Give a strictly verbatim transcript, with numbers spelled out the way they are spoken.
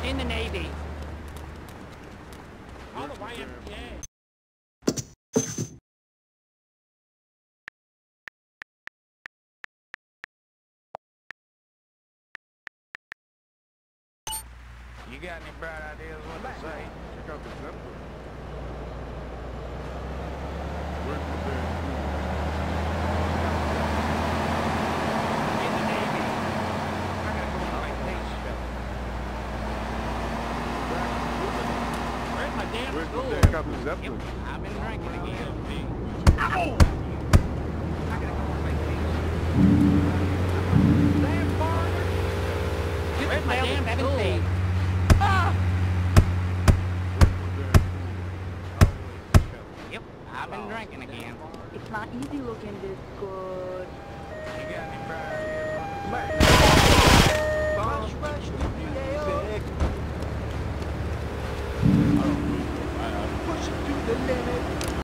In the Navy. Call the Y M C A. You got any bright ideas what to say? Check out the Zeppelin. Where's the band? In the Navy. I gotta go on vacation. Where's my damn Where's school? the band? Check out the Zeppelin. Yep, I've been drinking again. Ow! I gotta go on vacation. Damn foreigner. Where's my damn school? Ah! Yep, I've been drinking again. It's not easy looking this.